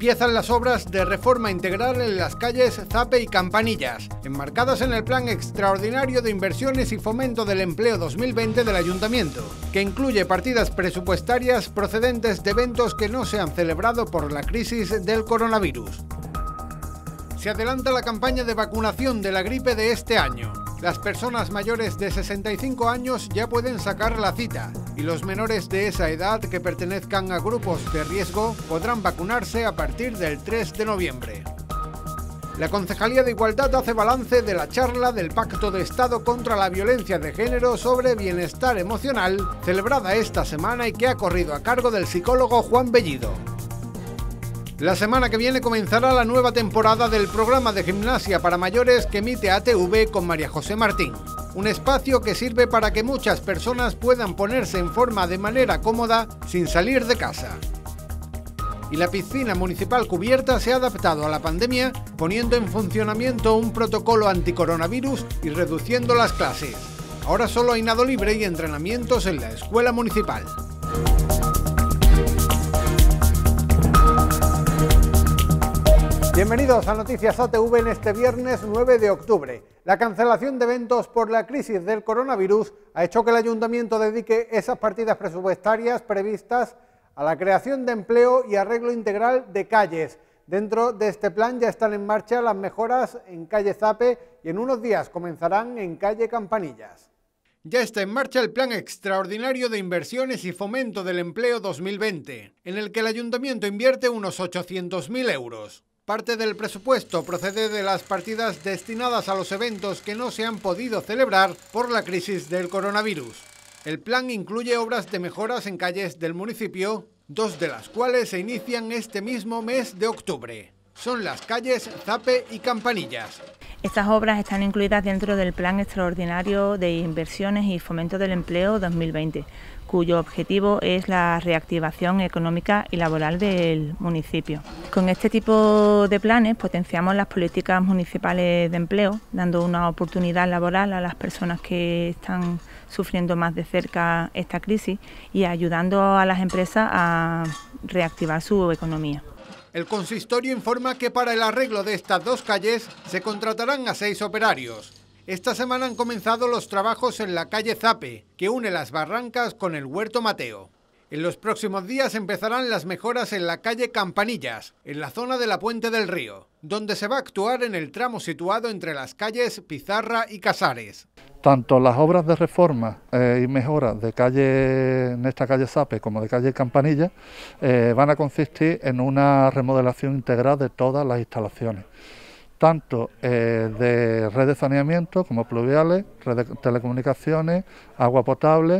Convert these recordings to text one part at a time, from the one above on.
Empiezan las obras de reforma integral en las calles Zape y Campanillas, enmarcadas en el Plan Extraordinario de Inversiones y Fomento del Empleo 2020 del Ayuntamiento, que incluye partidas presupuestarias procedentes de eventos que no se han celebrado por la crisis del coronavirus. Se adelanta la campaña de vacunación de la gripe de este año. Las personas mayores de 65 años ya pueden sacar la cita y los menores de esa edad que pertenezcan a grupos de riesgo podrán vacunarse a partir del 3 de noviembre. La Concejalía de Igualdad hace balance de la charla del Pacto de Estado contra la Violencia de Género sobre Bienestar Emocional, celebrada esta semana y que ha corrido a cargo del psicólogo Juan Bellido. La semana que viene comenzará la nueva temporada del programa de gimnasia para mayores que emite ATV con María José Martín. Un espacio que sirve para que muchas personas puedan ponerse en forma de manera cómoda sin salir de casa. Y la piscina municipal cubierta se ha adaptado a la pandemia, poniendo en funcionamiento un protocolo anticoronavirus y reduciendo las clases. Ahora solo hay nado libre y entrenamientos en la escuela municipal. Bienvenidos a Noticias ATV en este viernes 9 de octubre. La cancelación de eventos por la crisis del coronavirus ha hecho que el Ayuntamiento dedique esas partidas presupuestarias previstas a la creación de empleo y arreglo integral de calles. Dentro de este plan ya están en marcha las mejoras en calle Zape y en unos días comenzarán en calle Campanillas. Ya está en marcha el Plan Extraordinario de Inversiones y Fomento del Empleo 2020, en el que el Ayuntamiento invierte unos 800.000 euros. Parte del presupuesto procede de las partidas destinadas a los eventos que no se han podido celebrar por la crisis del coronavirus. El plan incluye obras de mejoras en calles del municipio, dos de las cuales se inician este mismo mes de octubre. Son las calles Zape y Campanillas. Estas obras están incluidas dentro del Plan Extraordinario de Inversiones y Fomento del Empleo 2020, cuyo objetivo es la reactivación económica y laboral del municipio. Con este tipo de planes potenciamos las políticas municipales de empleo, dando una oportunidad laboral a las personas que están sufriendo más de cerca esta crisis y ayudando a las empresas a reactivar su economía. El consistorio informa que para el arreglo de estas dos calles se contratarán a 6 operarios. Esta semana han comenzado los trabajos en la calle Zape, que une las Barrancas con el Huerto Mateo. En los próximos días empezarán las mejoras en la calle Campanillas, en la zona de la Puente del Río, donde se va a actuar en el tramo situado entre las calles Pizarra y Casares. Tanto las obras de reforma y mejora de calle, en esta calle Zape como de calle Campanilla van a consistir en una remodelación integral de todas las instalaciones, tanto de red de saneamiento como pluviales, red de telecomunicaciones, agua potable,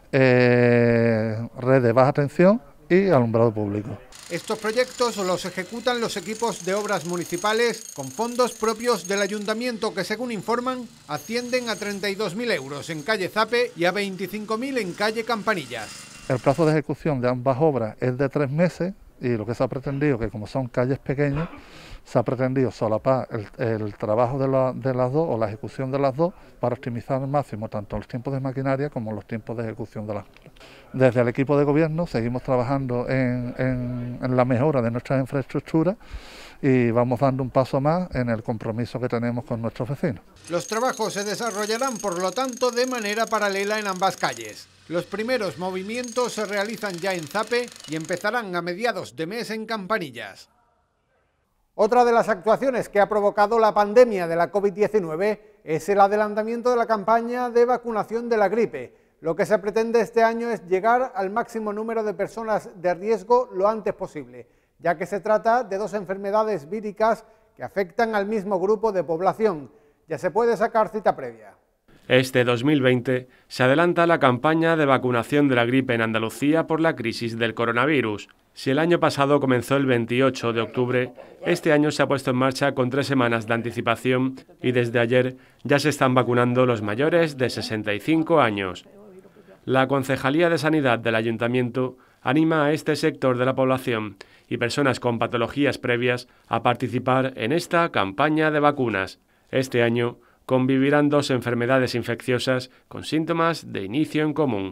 red de baja tensión y alumbrado público. Estos proyectos los ejecutan los equipos de obras municipales con fondos propios del ayuntamiento que, según informan, ascienden a 32.000 euros en calle Zape y a 25.000 en calle Campanillas. El plazo de ejecución de ambas obras es de 3 meses y lo que se ha pretendido, que como son calles pequeñas, se ha pretendido solapar el trabajo de las dos o la ejecución de las dos para optimizar al máximo tanto los tiempos de maquinaria como los tiempos de ejecución de las obras. Desde el equipo de gobierno seguimos trabajando en la mejora de nuestras infraestructuras y vamos dando un paso más en el compromiso que tenemos con nuestros vecinos. Los trabajos se desarrollarán, por lo tanto, de manera paralela en ambas calles. Los primeros movimientos se realizan ya en Zape y empezarán a mediados de mes en Campanillas. Otra de las actuaciones que ha provocado la pandemia de la COVID-19 es el adelantamiento de la campaña de vacunación de la gripe. Lo que se pretende este año es llegar al máximo número de personas de riesgo lo antes posible, ya que se trata de dos enfermedades víricas que afectan al mismo grupo de población. Ya se puede sacar cita previa. Este 2020 se adelanta la campaña de vacunación de la gripe en Andalucía por la crisis del coronavirus. Si el año pasado comenzó el 28 de octubre, este año se ha puesto en marcha con 3 semanas de anticipación y desde ayer ya se están vacunando los mayores de 65 años. La Concejalía de Sanidad del Ayuntamiento anima a este sector de la población y personas con patologías previas a participar en esta campaña de vacunas. Este año convivirán 2 enfermedades infecciosas con síntomas de inicio en común.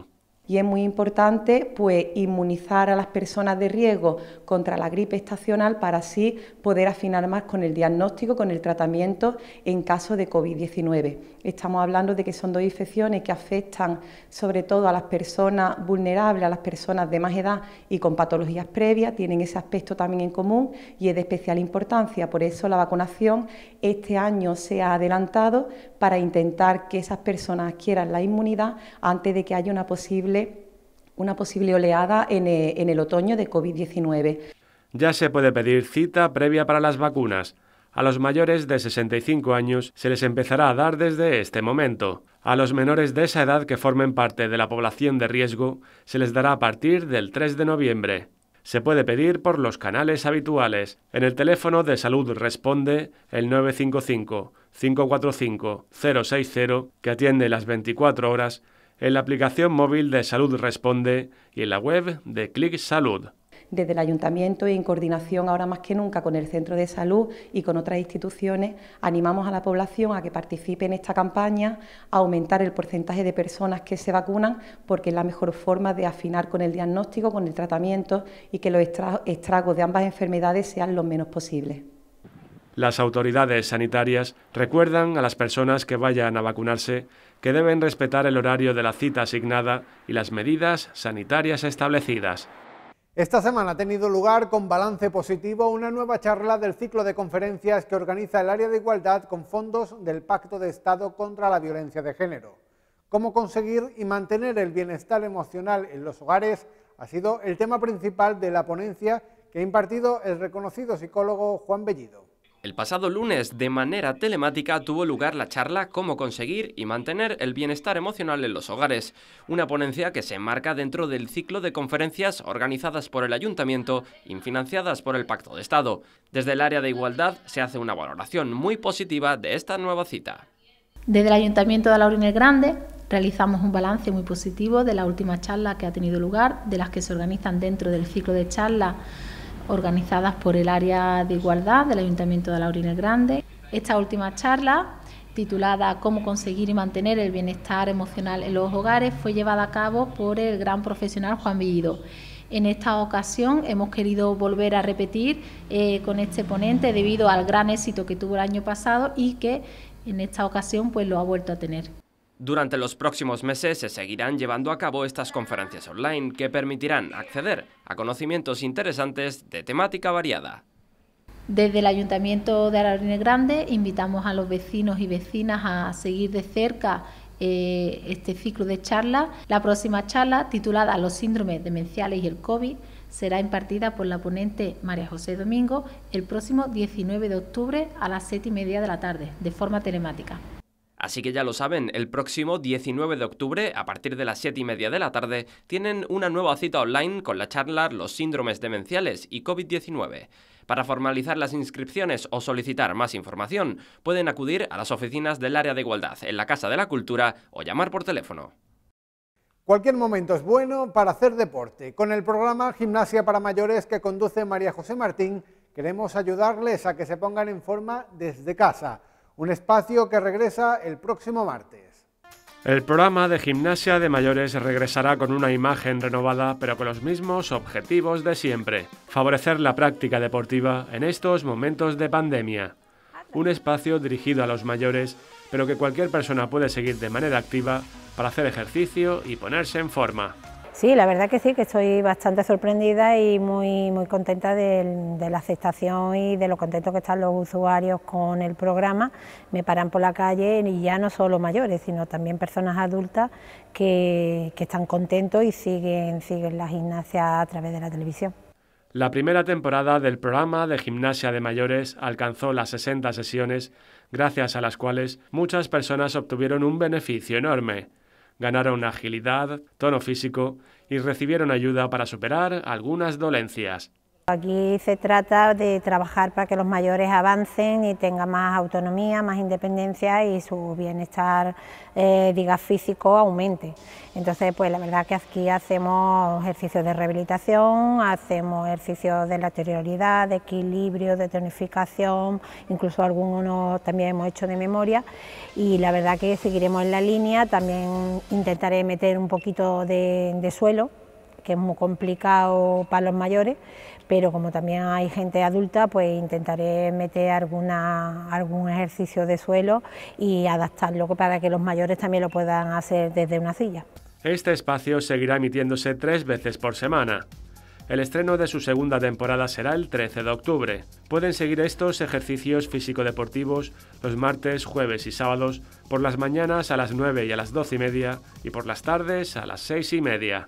Y es muy importante pues inmunizar a las personas de riesgo contra la gripe estacional para así poder afinar más con el diagnóstico, con el tratamiento en caso de COVID-19. Estamos hablando de que son dos infecciones que afectan sobre todo a las personas vulnerables, a las personas de más edad y con patologías previas, tienen ese aspecto también en común y es de especial importancia. Por eso la vacunación este año se ha adelantado para intentar que esas personas adquieran la inmunidad antes de que haya una posible oleada en el otoño de COVID-19. Ya se puede pedir cita previa para las vacunas. A los mayores de 65 años se les empezará a dar desde este momento. A los menores de esa edad que formen parte de la población de riesgo se les dará a partir del 3 de noviembre. Se puede pedir por los canales habituales. En el teléfono de Salud Responde, el 955-545-060, que atiende las 24 horas, en la aplicación móvil de Salud Responde y en la web de Clic Salud. Desde el Ayuntamiento y en coordinación ahora más que nunca con el Centro de Salud y con otras instituciones, animamos a la población a que participe en esta campaña, a aumentar el porcentaje de personas que se vacunan, porque es la mejor forma de afinar con el diagnóstico, con el tratamiento y que los estragos de ambas enfermedades sean los menos posibles. Las autoridades sanitarias recuerdan a las personas que vayan a vacunarse que deben respetar el horario de la cita asignada y las medidas sanitarias establecidas. Esta semana ha tenido lugar con balance positivo una nueva charla del ciclo de conferencias que organiza el Área de Igualdad con fondos del Pacto de Estado contra la Violencia de Género. Cómo conseguir y mantener el bienestar emocional en los hogares ha sido el tema principal de la ponencia que ha impartido el reconocido psicólogo Juan Bellido. El pasado lunes, de manera telemática, tuvo lugar la charla Cómo conseguir y mantener el bienestar emocional en los hogares, una ponencia que se enmarca dentro del ciclo de conferencias organizadas por el Ayuntamiento y financiadas por el Pacto de Estado. Desde el área de igualdad se hace una valoración muy positiva de esta nueva cita. Desde el Ayuntamiento de Laurín el Grande realizamos un balance muy positivo de la última charla que ha tenido lugar, de las que se organizan dentro del ciclo de charlas organizadas por el área de igualdad del Ayuntamiento de Laurín el Grande. Esta última charla, titulada Cómo conseguir y mantener el bienestar emocional en los hogares, fue llevada a cabo por el gran profesional Juan Bellido. En esta ocasión hemos querido volver a repetir con este ponente debido al gran éxito que tuvo el año pasado y que en esta ocasión pues lo ha vuelto a tener. Durante los próximos meses se seguirán llevando a cabo estas conferencias online que permitirán acceder a conocimientos interesantes de temática variada. Desde el Ayuntamiento de Laurín el Grande invitamos a los vecinos y vecinas a seguir de cerca este ciclo de charlas. La próxima charla, titulada Los síndromes demenciales y el COVID, será impartida por la ponente María José Domingo el próximo 19 de octubre a las 7:30 de la tarde, de forma telemática. Así que ya lo saben, el próximo 19 de octubre, a partir de las 7:30 de la tarde, tienen una nueva cita online con la charla Los síndromes demenciales y COVID-19. Para formalizar las inscripciones o solicitar más información, pueden acudir a las oficinas del área de igualdad en la Casa de la Cultura o llamar por teléfono. Cualquier momento es bueno para hacer deporte. Con el programa Gimnasia para Mayores que conduce María José Martín, queremos ayudarles a que se pongan en forma desde casa. Un espacio que regresa el próximo martes. El programa de Gimnasia de Mayores regresará con una imagen renovada, pero con los mismos objetivos de siempre: favorecer la práctica deportiva en estos momentos de pandemia. Un espacio dirigido a los mayores, pero que cualquier persona puede seguir de manera activa para hacer ejercicio y ponerse en forma. Sí, la verdad que sí, que estoy bastante sorprendida y muy contenta de la aceptación y de lo contentos que están los usuarios con el programa. Me paran por la calle y ya no solo mayores, sino también personas adultas que están contentos y siguen la gimnasia a través de la televisión. La primera temporada del programa de Gimnasia de Mayores alcanzó las 60 sesiones, gracias a las cuales muchas personas obtuvieron un beneficio enorme. Ganaron agilidad, tono físico y recibieron ayuda para superar algunas dolencias. Aquí se trata de trabajar para que los mayores avancen y tengan más autonomía, más independencia y su bienestar físico aumente. Entonces, pues la verdad que aquí hacemos ejercicios de rehabilitación, hacemos ejercicios de lateralidad, de equilibrio, de tonificación, incluso algunos también hemos hecho de memoria, y la verdad que seguiremos en la línea. También intentaré meter un poquito de suelo, que es muy complicado para los mayores, pero como también hay gente adulta, pues intentaré meter algún ejercicio de suelo y adaptarlo para que los mayores también lo puedan hacer desde una silla. Este espacio seguirá emitiéndose 3 veces por semana. El estreno de su segunda temporada será el 13 de octubre. Pueden seguir estos ejercicios físico-deportivos los martes, jueves y sábados, por las mañanas a las 9 y a las 12:30 y por las tardes a las 6:30.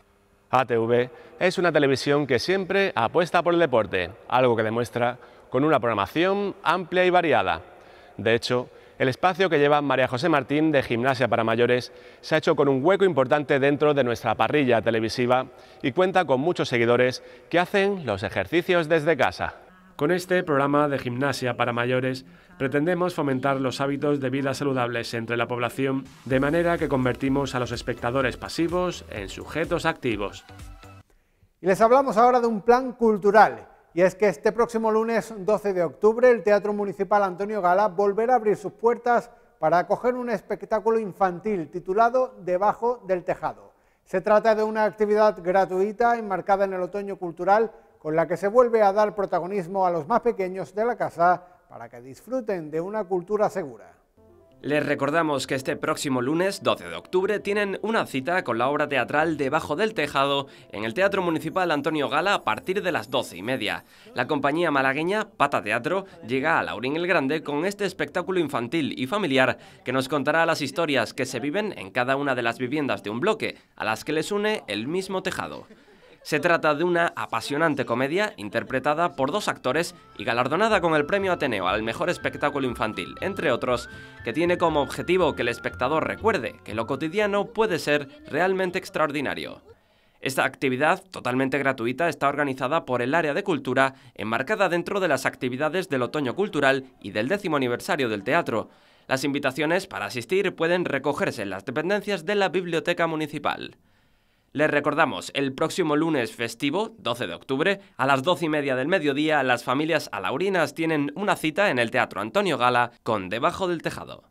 ATV es una televisión que siempre apuesta por el deporte, algo que demuestra con una programación amplia y variada. De hecho, el espacio que lleva María José Martín de Gimnasia para Mayores se ha hecho con un hueco importante dentro de nuestra parrilla televisiva y cuenta con muchos seguidores que hacen los ejercicios desde casa. Con este programa de Gimnasia para Mayores pretendemos fomentar los hábitos de vida saludables entre la población, de manera que convertimos a los espectadores pasivos en sujetos activos. Y les hablamos ahora de un plan cultural, y es que este próximo lunes 12 de octubre el Teatro Municipal Antonio Gala volverá a abrir sus puertas para acoger un espectáculo infantil titulado Debajo del Tejado. Se trata de una actividad gratuita enmarcada en el otoño cultural, con la que se vuelve a dar protagonismo a los más pequeños de la casa para que disfruten de una cultura segura. Les recordamos que este próximo lunes 12 de octubre tienen una cita con la obra teatral Debajo del Tejado en el Teatro Municipal Antonio Gala a partir de las 12:30. La compañía malagueña Pata Teatro llega a Laurín el Grande con este espectáculo infantil y familiar que nos contará las historias que se viven en cada una de las viviendas de un bloque, a las que les une el mismo tejado. Se trata de una apasionante comedia interpretada por 2 actores y galardonada con el Premio Ateneo al mejor espectáculo infantil, entre otros, que tiene como objetivo que el espectador recuerde que lo cotidiano puede ser realmente extraordinario. Esta actividad, totalmente gratuita, está organizada por el Área de Cultura, enmarcada dentro de las actividades del Otoño Cultural y del 10º aniversario del teatro. Las invitaciones para asistir pueden recogerse en las dependencias de la Biblioteca Municipal. Les recordamos, el próximo lunes festivo, 12 de octubre, a las 12:30 del mediodía, las familias alaurinas tienen una cita en el Teatro Antonio Gala con Debajo del Tejado.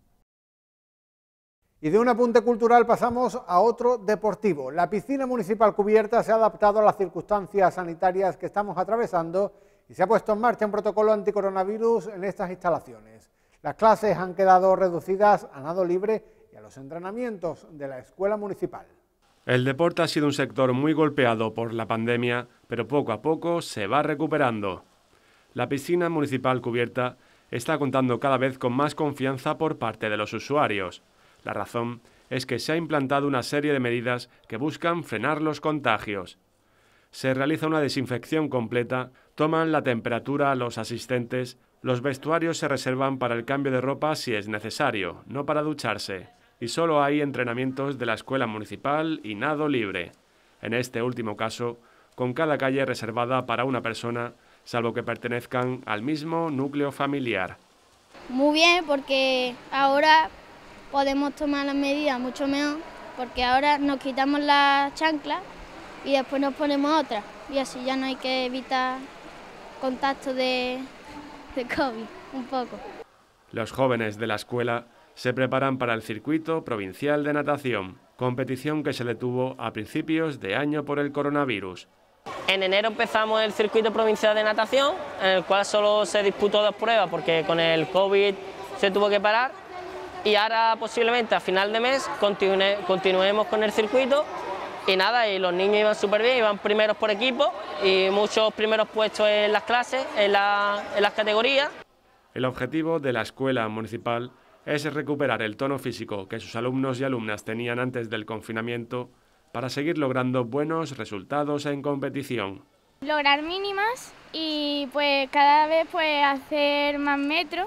Y de un apunte cultural pasamos a otro deportivo. La piscina municipal cubierta se ha adaptado a las circunstancias sanitarias que estamos atravesando y se ha puesto en marcha un protocolo anticoronavirus en estas instalaciones. Las clases han quedado reducidas a nado libre y a los entrenamientos de la escuela municipal. El deporte ha sido un sector muy golpeado por la pandemia, pero poco a poco se va recuperando. La piscina municipal cubierta está contando cada vez con más confianza por parte de los usuarios. La razón es que se ha implantado una serie de medidas que buscan frenar los contagios. Se realiza una desinfección completa, toman la temperatura a los asistentes, los vestuarios se reservan para el cambio de ropa si es necesario, no para ducharse. Y solo hay entrenamientos de la escuela municipal y nado libre. En este último caso, con cada calle reservada para una persona, salvo que pertenezcan al mismo núcleo familiar. Muy bien, porque ahora podemos tomar las medidas mucho mejor, porque ahora nos quitamos las chanclas y después nos ponemos otras, y así ya no hay que evitar contacto de COVID un poco. Los jóvenes de la escuela se preparan para el circuito provincial de natación, competición que se detuvo a principios de año por el coronavirus. En enero empezamos el circuito provincial de natación, en el cual solo se disputó 2 pruebas porque con el COVID se tuvo que parar, y ahora posiblemente a final de mes continuemos con el circuito y nada, y los niños iban súper bien, iban primeros por equipo y muchos primeros puestos en las clases, en las categorías. El objetivo de la escuela municipal es recuperar el tono físico que sus alumnos y alumnas tenían antes del confinamiento para seguir logrando buenos resultados en competición. Lograr mínimas y pues cada vez pues hacer más metros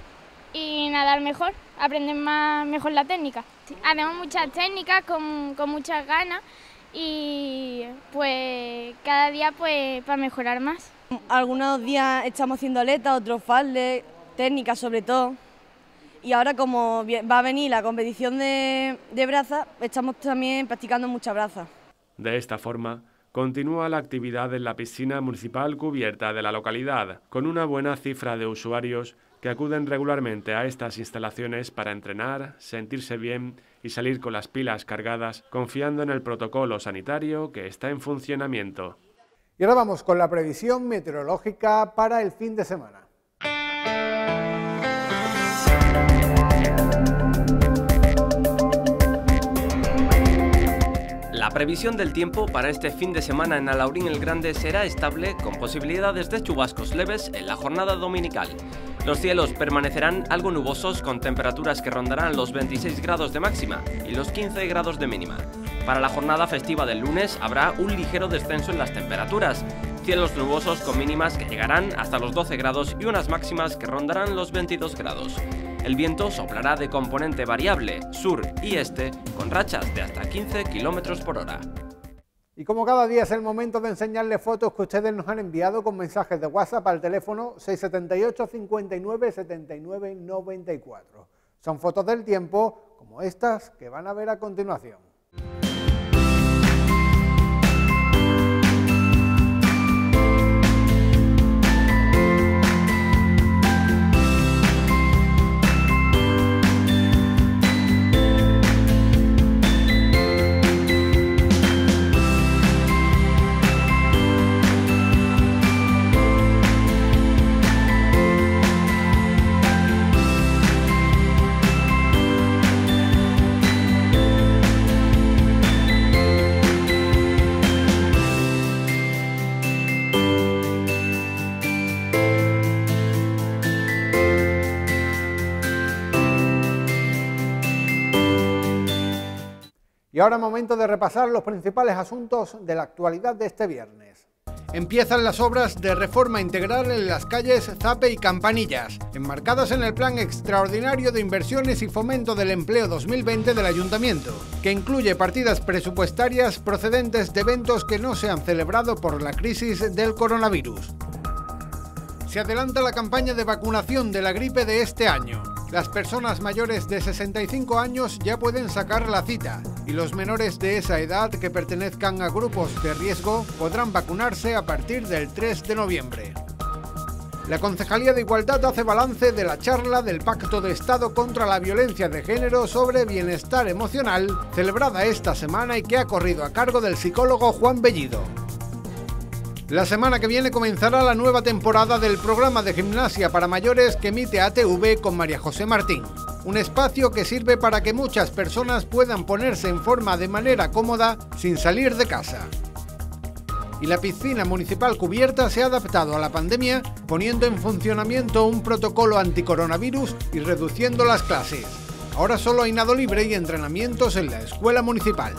y nadar mejor, aprender mejor la técnica. Hacemos muchas técnicas con muchas ganas y pues cada día pues para mejorar más. Algunos días estamos haciendo aletas, otros faldes, técnicas sobre todo. Y ahora como va a venir la competición de braza, estamos también practicando mucha braza. De esta forma, continúa la actividad en la piscina municipal cubierta de la localidad, con una buena cifra de usuarios que acuden regularmente a estas instalaciones para entrenar, sentirse bien y salir con las pilas cargadas, confiando en el protocolo sanitario que está en funcionamiento. Y ahora vamos con la previsión meteorológica para el fin de semana. La previsión del tiempo para este fin de semana en Alhaurín el Grande será estable, con posibilidades de chubascos leves en la jornada dominical. Los cielos permanecerán algo nubosos, con temperaturas que rondarán los 26 grados de máxima y los 15 grados de mínima. Para la jornada festiva del lunes habrá un ligero descenso en las temperaturas. Cielos nubosos con mínimas que llegarán hasta los 12 grados y unas máximas que rondarán los 22 grados. El viento soplará de componente variable, sur y este, con rachas de hasta 15 km por hora. Y como cada día es el momento de enseñarles fotos que ustedes nos han enviado con mensajes de WhatsApp al teléfono 678 59 79 94. Son fotos del tiempo como estas que van a ver a continuación. Y ahora momento de repasar los principales asuntos de la actualidad de este viernes. Empiezan las obras de reforma integral en las calles Zape y Campanillas, enmarcadas en el Plan Extraordinario de Inversiones y Fomento del Empleo 2020 del Ayuntamiento, que incluye partidas presupuestarias procedentes de eventos que no se han celebrado por la crisis del coronavirus. Se adelanta la campaña de vacunación de la gripe de este año. Las personas mayores de 65 años ya pueden sacar la cita y los menores de esa edad que pertenezcan a grupos de riesgo podrán vacunarse a partir del 3 de noviembre. La Concejalía de Igualdad hace balance de la charla del Pacto de Estado contra la Violencia de Género sobre Bienestar Emocional, celebrada esta semana y que ha corrido a cargo del psicólogo Juan Bellido. La semana que viene comenzará la nueva temporada del programa de gimnasia para mayores que emite ATV con María José Martín. Un espacio que sirve para que muchas personas puedan ponerse en forma de manera cómoda sin salir de casa. Y la piscina municipal cubierta se ha adaptado a la pandemia, poniendo en funcionamiento un protocolo anticoronavirus y reduciendo las clases. Ahora solo hay nado libre y entrenamientos en la escuela municipal.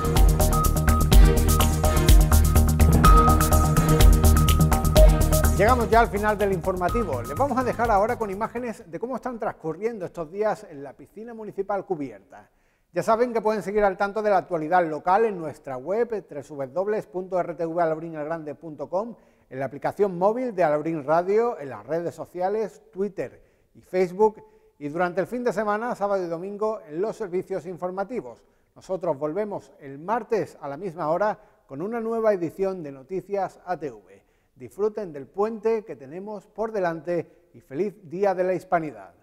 Llegamos ya al final del informativo. Les vamos a dejar ahora con imágenes de cómo están transcurriendo estos días en la piscina municipal cubierta. Ya saben que pueden seguir al tanto de la actualidad local en nuestra web www.rtvalaurinelgrande.com, en la aplicación móvil de Alhaurín Radio, en las redes sociales, Twitter y Facebook, y durante el fin de semana, sábado y domingo, en los servicios informativos. Nosotros volvemos el martes a la misma hora con una nueva edición de Noticias ATV. Disfruten del puente que tenemos por delante y feliz Día de la Hispanidad.